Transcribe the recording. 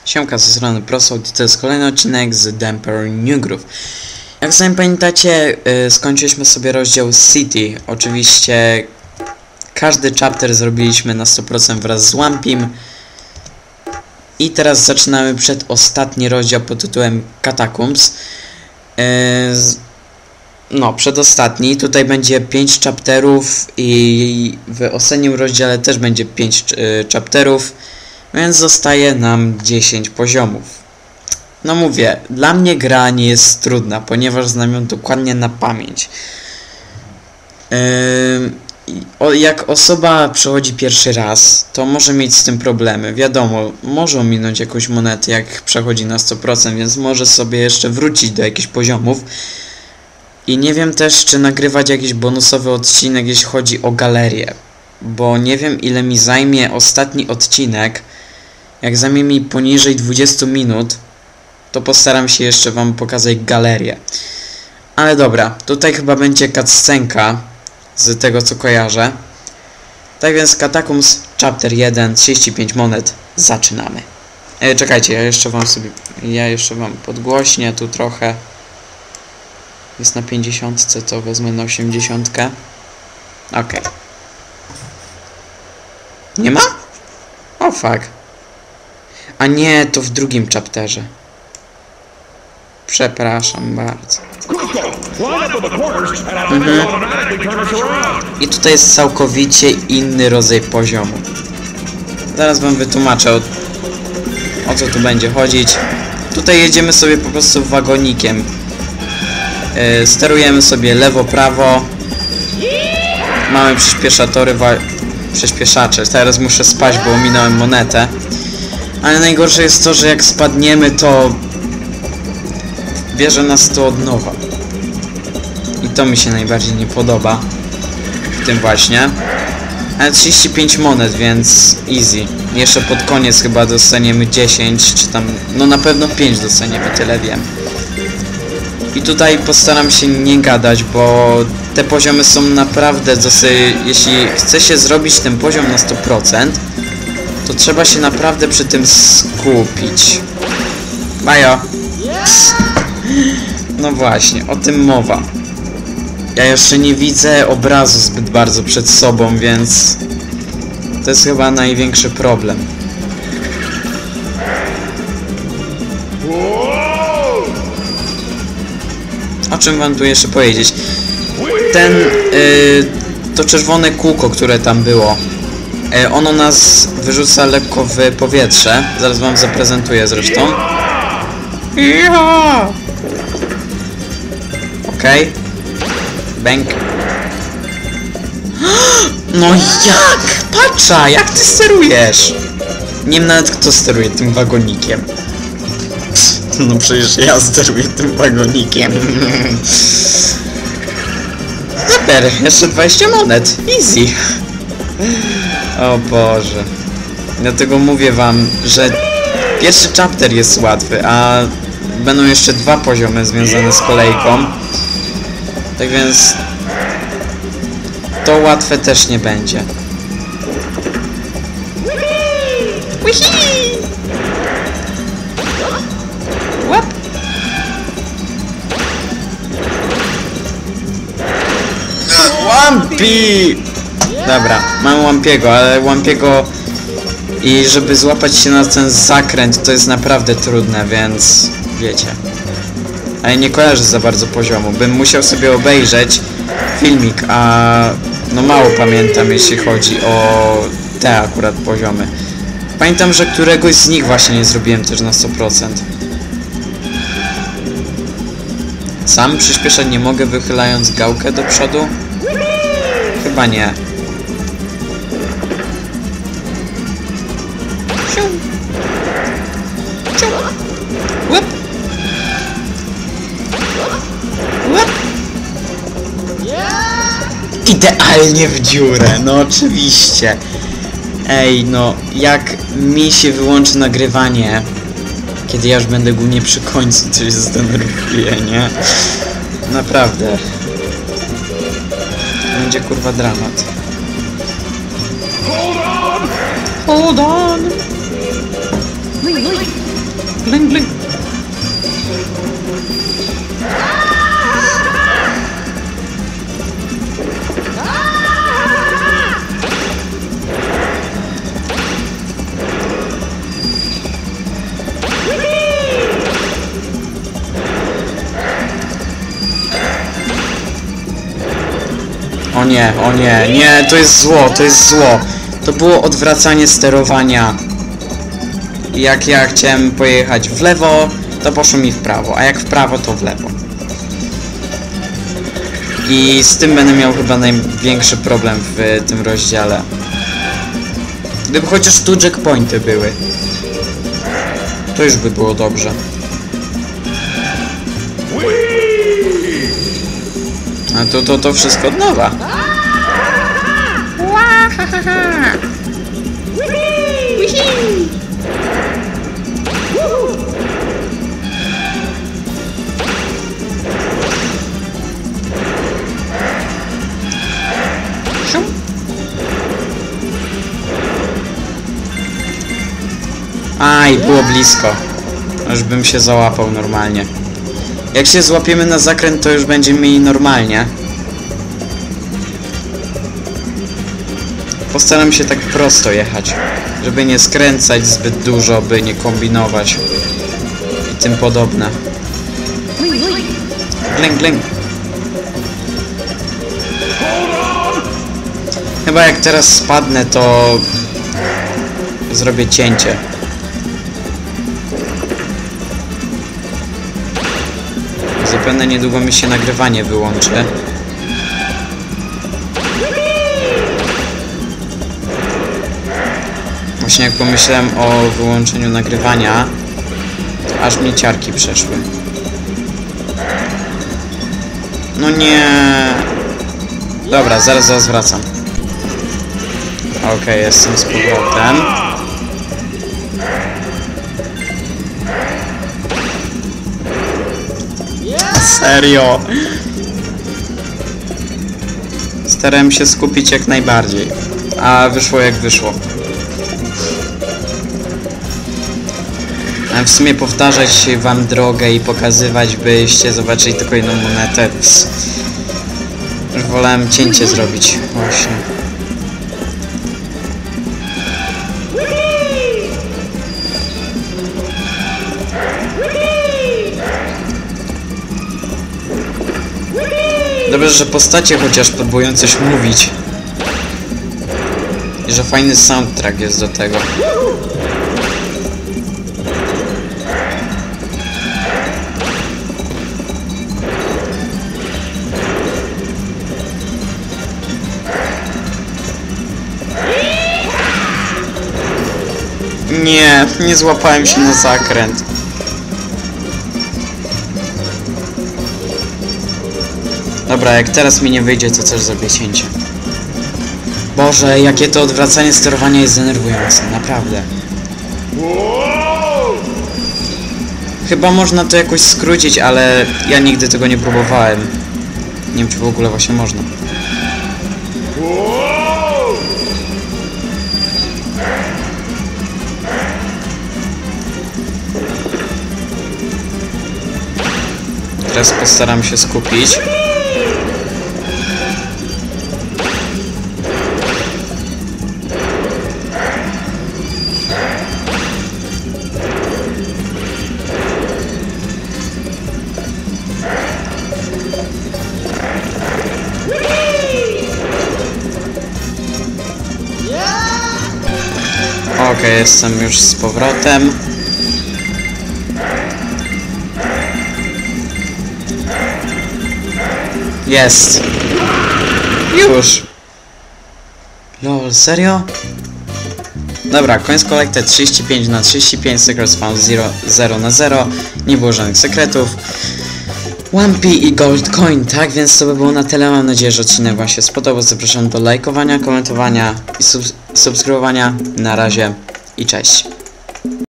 Siemka, ze strony ProSound i to jest kolejny odcinek z The Emperor New Groove. Jak sami pamiętacie, skończyliśmy sobie rozdział City. Oczywiście każdy chapter zrobiliśmy na 100% wraz z Wampim. I teraz zaczynamy przedostatni rozdział pod tytułem Catacombs. No, przedostatni. Tutaj będzie 5 chapterów i w ostatnim rozdziale też będzie 5 chapterów. Więc zostaje nam 10 poziomów. No mówię, dla mnie gra nie jest trudna, ponieważ znam ją dokładnie na pamięć. Jak osoba przechodzi pierwszy raz, to może mieć z tym problemy. Wiadomo, może ominąć jakąś monetę, jak przechodzi na 100%, więc może sobie jeszcze wrócić do jakichś poziomów. I nie wiem też, czy nagrywać jakiś bonusowy odcinek, jeśli chodzi o galerię. Bo nie wiem, ile mi zajmie ostatni odcinek. Jak zajmie mi poniżej 20 minut, to postaram się jeszcze wam pokazać galerię. Ale dobra, tutaj chyba będzie cutscenka z tego, co kojarzę. Tak więc Catacombs Chapter 1, 35 monet, zaczynamy. Czekajcie, ja jeszcze wam podgłośnię tu trochę. Jest na 50, to wezmę na 80. Okej. Nie ma? O fuck. A nie, to w drugim chapterze. Przepraszam bardzo. I tutaj jest całkowicie inny rodzaj poziomu. Zaraz wam wytłumaczę, o co tu będzie chodzić. Tutaj jedziemy sobie po prostu wagonikiem. Sterujemy sobie lewo, prawo. Mamy przyspieszacze. Teraz muszę spaść, bo ominąłem monetę. Ale najgorsze jest to, że jak spadniemy, to bierze nas to od nowa. I to mi się najbardziej nie podoba w tym właśnie. Ale 35 monet, więc easy. Jeszcze pod koniec chyba dostaniemy 10, czy tam, no na pewno 5 dostaniemy, tyle wiem. I tutaj postaram się nie gadać, bo te poziomy są naprawdę dosyć... Jeśli chce się zrobić ten poziom na 100%, to trzeba się naprawdę przy tym skupić. Bajo! No właśnie, o tym mowa. Ja jeszcze nie widzę obrazu zbyt bardzo przed sobą, więc to jest chyba największy problem. O czym wam tu jeszcze powiedzieć? To czerwone kółko, które tam było, ono nas wyrzuca lekko w powietrze. Zaraz wam zaprezentuję zresztą. Okej. Bęk. No jak? Patrza, jak ty sterujesz? Nie wiem nawet, kto steruje tym wagonikiem. No przecież ja steruję tym wagonikiem. Super, jeszcze 20 monet. Easy. O Boże. Dlatego mówię wam, że pierwszy chapter jest łatwy, a będą jeszcze 2 poziomy związane z kolejką. Tak więc to łatwe też nie będzie. Łap. Wampy! Dobra, mam Wampiego, ale Wampiego i żeby złapać się na ten zakręt to jest naprawdę trudne, więc wiecie. Ale nie kojarzę za bardzo poziomu. Bym musiał sobie obejrzeć filmik, a no mało pamiętam, jeśli chodzi o te akurat poziomy. Pamiętam, że któregoś z nich właśnie nie zrobiłem też na 100%. Sam przyspieszać nie mogę, wychylając gałkę do przodu? Chyba nie. Łyp. Łyp. Idealnie w dziurę, no oczywiście. Ej, no, jak mi się wyłączy nagrywanie, kiedy ja już będę głównie przy końcu, to się zdenerwuję, nie? Naprawdę. Będzie kurwa dramat. Hold on! Bling, bling. O nie, o nie, nie, to jest zło, to jest zło. To było odwracanie sterowania. Jak ja chciałem pojechać w lewo, to poszło mi w prawo, a jak w prawo, to w lewo. I z tym będę miał chyba największy problem w tym rozdziale. Gdyby chociaż tu checkpointy były, to już by było dobrze. A to wszystko od nowa. Aj, było blisko. Już bym się załapał normalnie. Jak się złapiemy na zakręt, to już będziemy mieli normalnie. Postaram się tak prosto jechać, żeby nie skręcać zbyt dużo, by nie kombinować i tym podobne. Gling, gling. Chyba jak teraz spadnę, to zrobię cięcie. Zapewne niedługo mi się nagrywanie wyłączy. Właśnie jak pomyślałem o wyłączeniu nagrywania, to aż mi ciarki przeszły. No nie. Dobra, zaraz wracam. Okej, jestem z powrotem. Serio? Starałem się skupić jak najbardziej, a wyszło jak wyszło. A w sumie powtarzać wam drogę i pokazywać, byście zobaczyli tylko jedną monetę. Już wolałem cięcie zrobić, właśnie. Dobrze, że postacie chociaż próbują coś mówić. I że fajny soundtrack jest do tego. Nie złapałem się na zakręt. Dobra, jak teraz mi nie wyjdzie, to też zrobię cięcie. Boże, jakie to odwracanie sterowania jest denerwujące, naprawdę. Chyba można to jakoś skrócić, ale ja nigdy tego nie próbowałem. Nie wiem, czy w ogóle właśnie można. Teraz postaram się skupić. Okej, jestem już z powrotem. Jest. Już. Lol, serio? Dobra, Coins Collected 35/35, Secrets Found 0/0. Nie było żadnych sekretów. One P i Gold Coin, tak? Więc to by było na tyle. Mam nadzieję, że odcinek wam się spodobał. Zapraszam do lajkowania, komentowania i subskrybowania. Na razie i cześć.